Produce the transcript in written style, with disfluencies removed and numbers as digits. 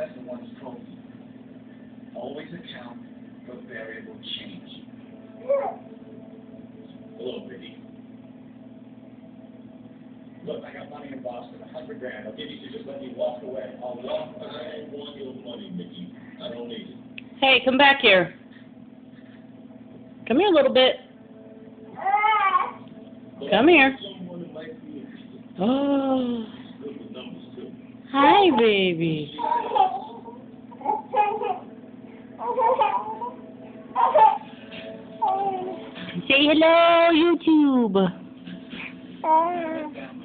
as the one's trophy. Always account for variable change. Hello, baby. Look, I got money in Boston, $100 grand. I'll give you to just let me walk away. I'll walk. I want your money, Mickey. I don't need it. Hey, come back here. Come here a little bit. Come here. Oh. Hi, baby. Say hello, YouTube.